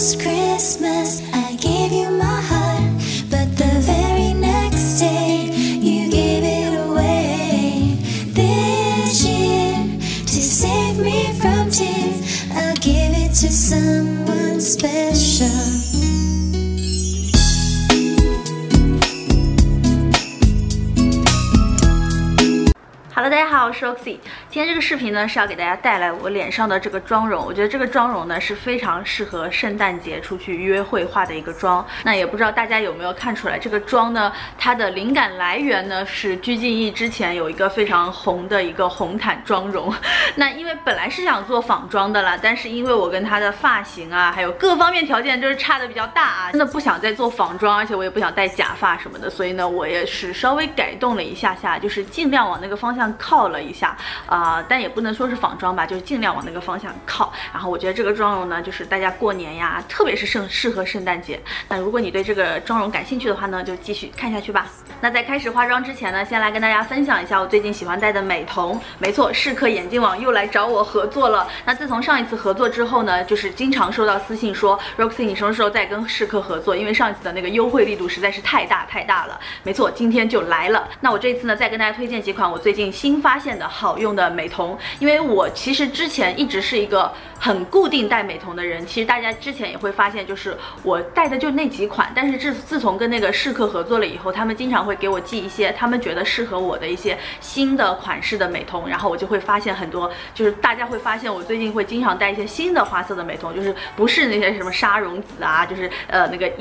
last Christmas I gave you my heart, but the very next day you gave it away. This year, to save me from tears, I'll give it to someone special. Hello， 大家好，我是 Roxy。今天这个视频呢是要给大家带来我脸上的这个妆容。我觉得这个妆容呢是非常适合圣诞节出去约会化的一个妆。那也不知道大家有没有看出来，这个妆呢，它的灵感来源呢是鞠婧祎之前有一个非常红的一个红毯妆容。那因为本来是想做仿妆的啦，但是因为我跟她的发型啊，还有各方面条件就是差的比较大啊，真的不想再做仿妆，而且我也不想戴假发什么的，所以呢，我也是稍微改动了一下下，就是尽量往那个方向靠了一下但也不能说是仿妆吧，就是尽量往那个方向靠。然后我觉得这个妆容呢，就是大家过年呀，特别是适合圣诞节。那如果你对这个妆容感兴趣的话呢，就继续看下去吧。那在开始化妆之前呢，先来跟大家分享一下我最近喜欢戴的美瞳。没错，适可眼镜网又来找我合作了。那自从上一次合作之后呢，就是经常收到私信说 Roxy 你什么时候再跟适可合作？因为上一次的那个优惠力度实在是太大了。没错，今天就来了。那我这次呢，再跟大家推荐几款我最近新发现的好用的美瞳。因为我其实之前一直是一个很固定戴美瞳的人，其实大家之前也会发现，就是我戴的就那几款，但是自从跟那个适可合作了以后，他们经常会给我寄一些他们觉得适合我的一些新的款式的美瞳，然后我就会发现很多，就是大家会发现我最近会经常戴一些新的花色的美瞳，就是不是那些什么沙绒紫啊，就是那个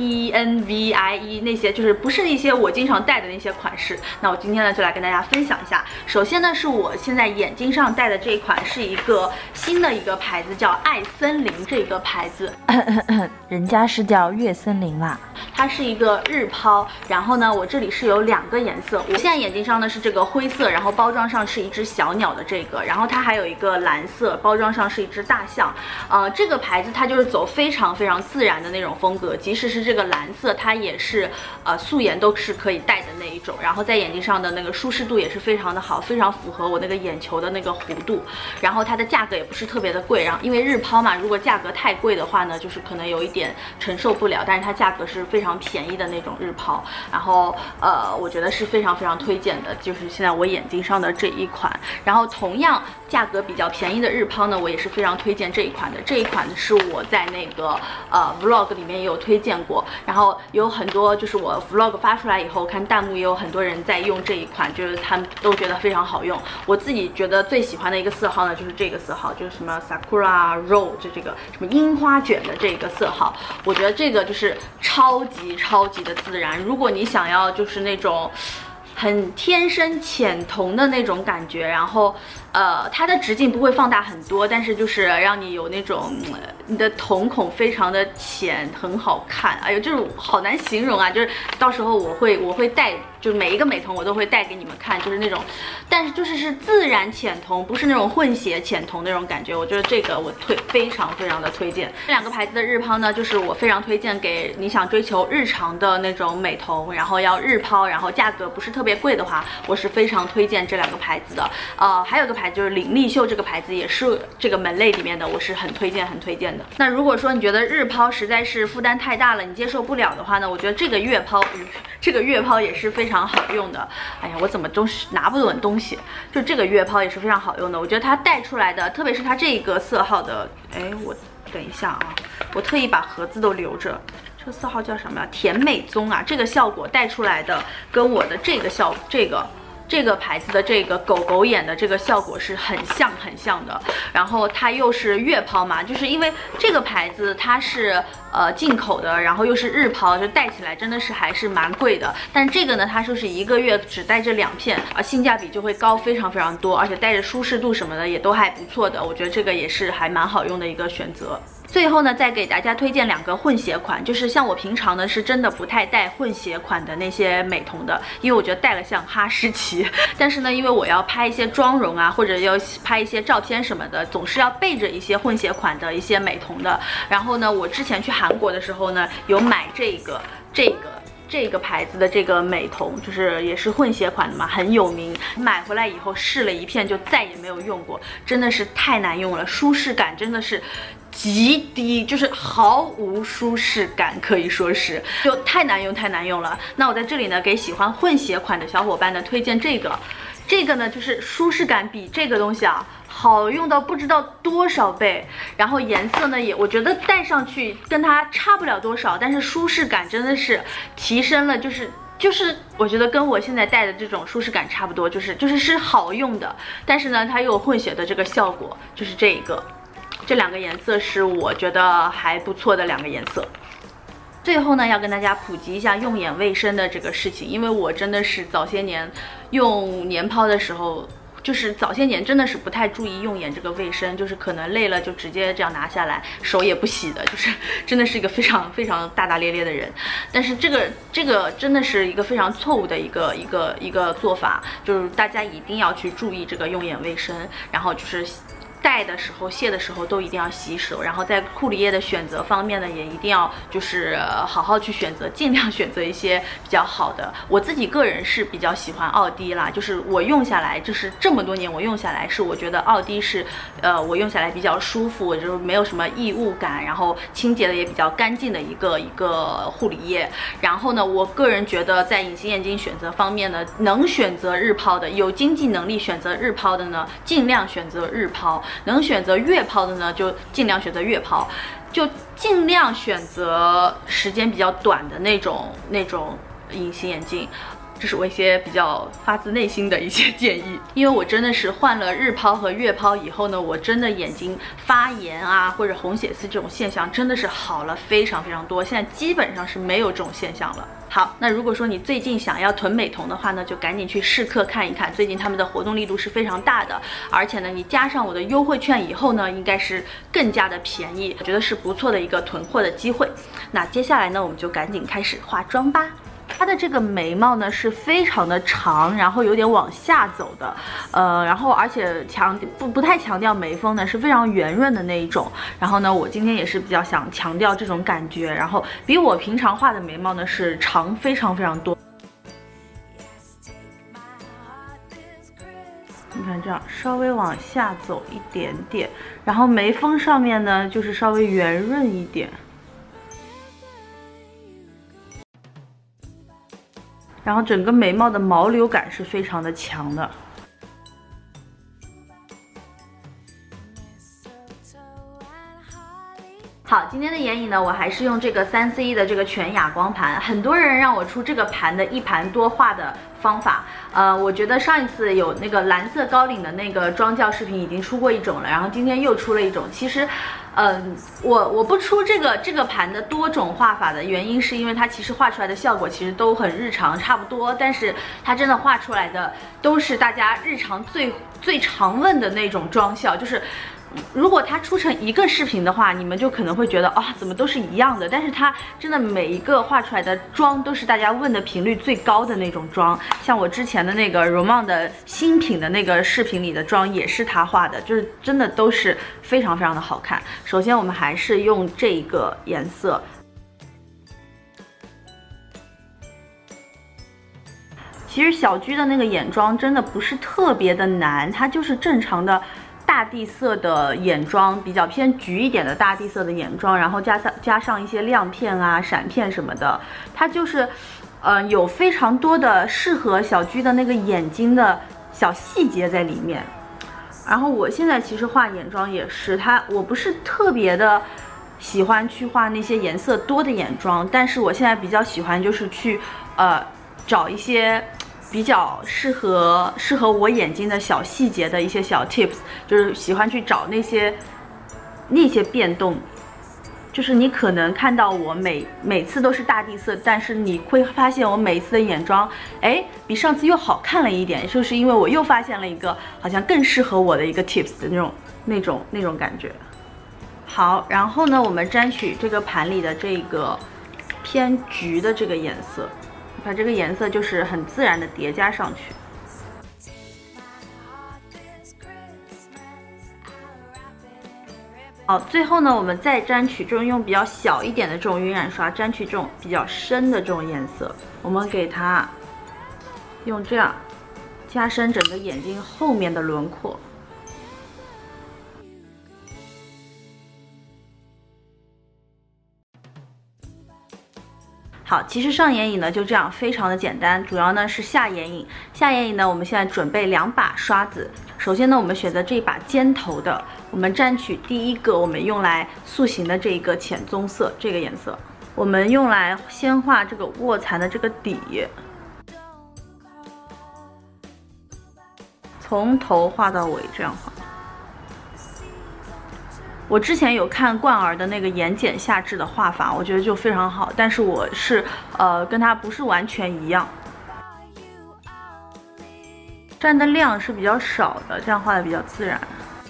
ENVIE 那些，就是不是那些我经常戴的那些款式。那我今天呢就来跟大家分享一下。首先呢是我现在眼睛上戴的这一款是一个新的一个牌子，叫爱森林这个牌子， 人家是叫月森林啦。 它是一个日抛，然后呢，我这里是有两个颜色。我现在眼睛上呢是这个灰色，然后包装上是一只小鸟的这个，然后它还有一个蓝色，包装上是一只大象。这个牌子它就是走非常自然的那种风格，即使是这个蓝色，它也是素颜都是可以戴的那一种。然后在眼睛上的那个舒适度也是非常的好，非常符合我那个眼球的那个弧度。然后它的价格也不是特别的贵，然后因为日抛嘛，如果价格太贵的话呢，就是可能有一点承受不了，但是它价格是非常便宜的那种日抛。然后我觉得是非常非常推荐的，就是现在我眼睛上的这一款。然后同样价格比较便宜的日抛呢，我也是非常推荐这一款的。这一款是我在那个vlog 里面也有推荐过，然后有很多就是我 vlog 发出来以后，看弹幕也有很多人在用这一款，就是他们都觉得非常好用。我自己觉得最喜欢的一个色号呢，就是这个色号，就是什么 Sakura Roll 这个什么樱花卷的这个色号，我觉得这个就是超级的自然。如果你想要就是那种很天生浅瞳的那种感觉，然后它的直径不会放大很多，但是就是让你有那种你的瞳孔非常的浅，很好看。哎呦，这种好难形容啊！就是到时候我会戴，就是每一个美瞳我都会戴给你们看，就是那种，但是就是自然浅瞳，不是那种混血浅瞳那种感觉。我觉得这个我非常的推荐。这两个牌子的日抛呢，就是我非常推荐给你想追求日常的那种美瞳，然后要日抛，然后价格不是特别贵的话，我是非常推荐这两个牌子的。还有个牌子就是领力秀，这个牌子也是这个门类里面的，我是很推荐的。那如果说你觉得日抛实在是负担太大了，你接受不了的话呢，我觉得这个月抛也是非常好用的。哎呀，我怎么都是拿不稳东西，就这个月抛也是非常好用的。我觉得它戴出来的，特别是它这个色号的，我等一下啊，我特意把盒子都留着。这个色号叫什么呀？甜美棕啊，这个效果戴出来的跟我的这个牌子的这个狗狗眼的这个效果是很像的。然后它又是月抛嘛，就是因为这个牌子它是进口的，然后又是日抛，就戴起来真的是还是蛮贵的。但这个呢，它就是一个月只戴这2片，性价比就会高非常多，而且戴着舒适度什么的也都还不错的。我觉得这个也是还蛮好用的一个选择。最后呢，再给大家推荐2个混血款，就是像我平常呢是真的不太戴混血款的那些美瞳的，因为我觉得戴了像哈士奇。但是呢，因为我要拍一些妆容啊，或者要拍一些照片什么的，总是要备着一些混血款的一些美瞳的。然后呢，我之前去韩国的时候呢，有买这个这个牌子的这个美瞳，就是也是混血款的嘛，很有名。买回来以后试了一片，就再也没有用过，真的是太难用了，舒适感真的是极低，就是毫无舒适感，可以说是就太难用了。那我在这里呢，给喜欢混血款的小伙伴呢推荐这个。这个呢，就是舒适感比这个东西啊好用到不知道多少倍，然后颜色呢也我觉得戴上去跟它差不了多少，但是舒适感真的是提升了，就是我觉得跟我现在戴的这种舒适感差不多，是好用的，但是呢它又有混血的这个效果，就是这两个颜色是我觉得还不错的两个颜色。最后呢，要跟大家普及一下用眼卫生的这个事情，因为我真的是早些年用年抛的时候，就是早些年真的是不太注意用眼这个卫生，就是可能累了就直接这样拿下来，手也不洗的，就是真的是一个非常非常大大咧咧的人。但是这个真的是一个非常错误的一个做法，就是大家一定要去注意这个用眼卫生，然后就是戴的时候、卸的时候都一定要洗手，然后在护理液的选择方面呢，也一定要就是好好去选择，尽量选择一些比较好的。我自己个人是比较喜欢奥迪啦，就是我用下来，就是这么多年我用下来是我觉得奥迪是我用下来比较舒服，就是没有什么异物感，然后清洁的也比较干净的一个护理液。然后呢，我个人觉得在隐形眼镜选择方面呢，能选择日抛的，有经济能力选择日抛的呢，尽量选择日抛。能选择月抛的呢，就尽量选择月抛，就尽量选择时间比较短的那种隐形眼镜。这是我一些比较发自内心的一些建议，因为我真的是换了日抛和月抛以后呢，我真的眼睛发炎啊或者红血丝这种现象真的是好了非常非常多，现在基本上是没有这种现象了。好，那如果说你最近想要囤美瞳的话呢，就赶紧去试课看一看，最近他们的活动力度是非常大的，而且呢，你加上我的优惠券以后呢，应该是更加的便宜，我觉得是不错的一个囤货的机会。那接下来呢，我们就赶紧开始化妆吧。它的这个眉毛呢是非常的长，然后有点往下走的，然后而且不太强调眉峰呢，是非常圆润的那一种。然后呢，我今天也是比较想强调这种感觉，然后比我平常画的眉毛呢是长非常非常多。你看这样稍微往下走一点点，然后眉峰上面呢就是稍微圆润一点。然后整个眉毛的毛流感是非常的强的。好，今天的眼影呢，我还是用这个3C 的这个全哑光盘。很多人让我出这个盘的一盘多画的方法，我觉得上一次有那个蓝色高领的那个妆教视频已经出过一种了，然后今天又出了一种。其实，我不出这个盘的多种画法的原因，是因为它其实画出来的效果其实都很日常差不多，但是它真的画出来的都是大家日常最常问的那种妆效，就是。如果它出成一个视频的话，你们就可能会觉得怎么都是一样的，但是它真的每一个画出来的妆都是大家问的频率最高的那种妆。像我之前的那个容貌的新品的那个视频里的妆也是他画的，就是真的都是非常非常的好看。首先我们还是用这个颜色。其实小居的那个眼妆真的不是特别的难，它就是正常的大地色的眼妆，比较偏橘一点的大地色的眼妆，然后加上一些亮片啊、闪片什么的，它就是，有非常多的适合小居的那个眼睛的小细节在里面。然后我现在其实画眼妆也是，我不是特别的喜欢去画那些颜色多的眼妆，但是我现在比较喜欢就是去，找一些。比较适合我眼睛的小细节的一些小 tips， 就是喜欢去找那些变动，就是你可能看到我每次都是大地色，但是你会发现我每一次的眼妆，比上次又好看了一点，就是因为我又发现了一个好像更适合我的一个 tips 的那种感觉。好，然后呢，我们沾取这个盘里的这个偏橘的这个颜色。把这个颜色就是很自然的叠加上去。 好，最后呢，我们再沾取这种用比较小一点的这种晕染刷，沾取这种比较深的这种颜色，我们给它用这样加深整个眼睛后面的轮廓。好，其实上眼影呢就这样，非常的简单，主要呢是下眼影。下眼影呢，我们现在准备2把刷子。首先呢，我们选择这一把尖头的，我们沾取第一个我们用来塑形的这一个浅棕色，这个颜色，我们用来先画这个卧蚕的这个底，从头画到尾，这样画。我之前有看冠儿的那个眼睑下至的画法，我觉得就非常好，但是我是跟它不是完全一样，沾的量是比较少的，这样画的比较自然。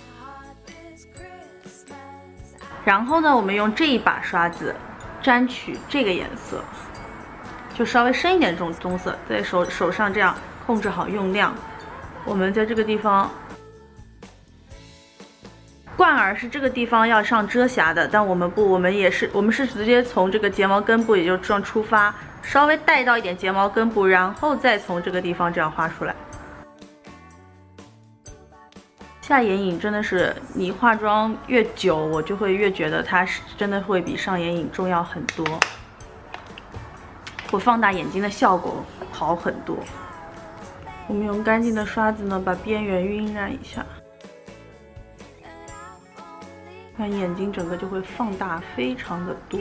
然后呢，我们用这一把刷子沾取这个颜色，就稍微深一点这种棕色，在手上这样控制好用量。我们在这个地方。冠儿是这个地方要上遮瑕的，但我们不，我们是直接从这个睫毛根部，也就是这样出发，稍微带到一点睫毛根部，然后再从这个地方这样画出来。下眼影真的是你化妆越久，我就会越觉得它是真的会比上眼影重要很多，会放大眼睛的效果好很多。我们用干净的刷子呢，把边缘晕染一下。看眼睛整个就会放大非常的多。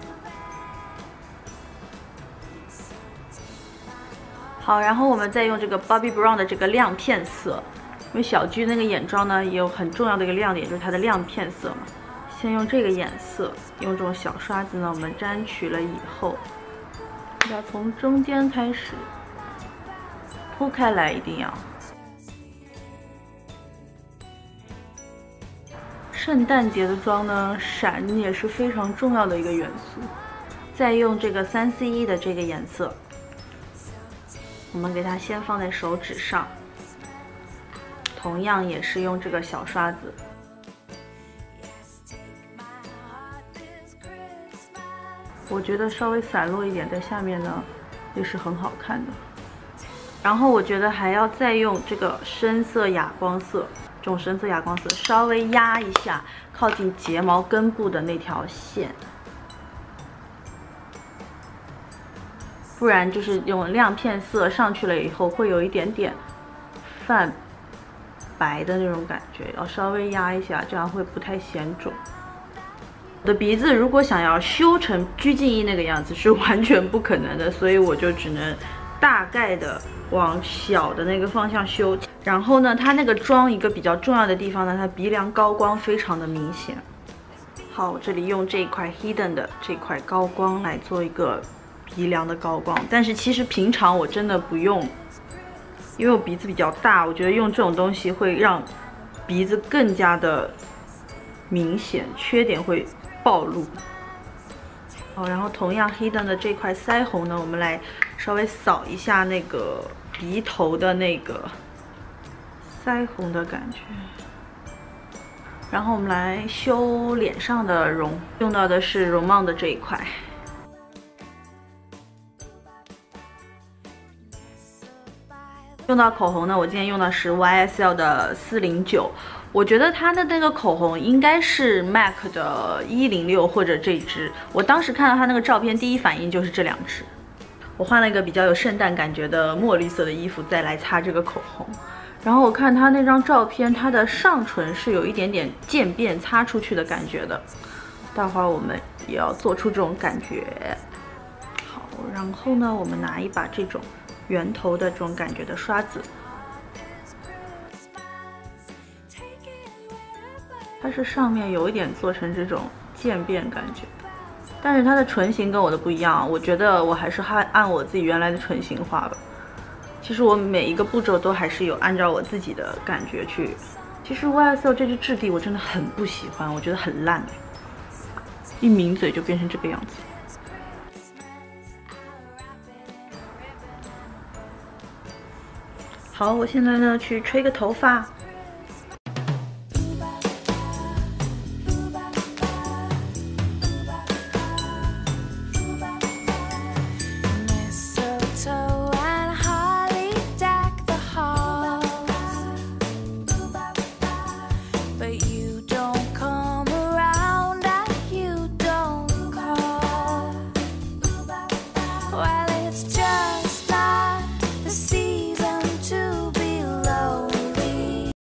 好，然后我们再用这个 Bobbi Brown 的这个亮片色，因为小居那个眼妆呢也有很重要的一个亮点，就是它的亮片色嘛。先用这个颜色，用这种小刷子呢，我们沾取了以后，要从中间开始铺开来，一定要。圣诞节的妆呢，闪也是非常重要的一个元素。再用这个3C1的这个颜色，我们给它先放在手指上，同样也是用这个小刷子。我觉得稍微散落一点在下面呢，也是很好看的。然后我觉得还要再用这个深色哑光色。这种深色哑光色稍微压一下靠近睫毛根部的那条线，不然就是用亮片色上去了以后会有一点点泛白的那种感觉，要稍微压一下，这样会不太显肿。我的鼻子如果想要修成鞠婧祎那个样子是完全不可能的，所以我就只能大概的往小的那个方向修。然后呢，它那个妆一个比较重要的地方呢，它鼻梁高光非常的明显。好，我这里用这一块 Hidden 的这块高光来做一个鼻梁的高光，但是其实平常我真的不用，因为我鼻子比较大，我觉得用这种东西会让鼻子更加的明显，缺点会暴露。好，然后同样 Hidden 的这块腮红呢，我们来稍微扫一下那个鼻头的那个腮红的感觉，然后我们来修脸上的容，用到的是容貌的这一块。用到口红呢，我今天用的是 YSL 的409，我觉得它的那个口红应该是 MAC 的106或者这支。我当时看到它那个照片，第一反应就是这2支。我换了一个比较有圣诞感觉的墨绿色的衣服，再来擦这个口红。然后我看它那张照片，它的上唇是有一点点渐变擦出去的感觉的，待会儿我们也要做出这种感觉。好，然后呢，我们拿一把这种圆头的这种感觉的刷子，它是上面有一点做成这种渐变感觉，但是它的唇形跟我的不一样，我觉得我还是按我自己原来的唇形画吧。其实我每一个步骤都还是有按照我自己的感觉去。其实 YSL 这支质地我真的很不喜欢，我觉得很烂，一抿嘴就变成这个样子。好，我现在呢去吹个头发。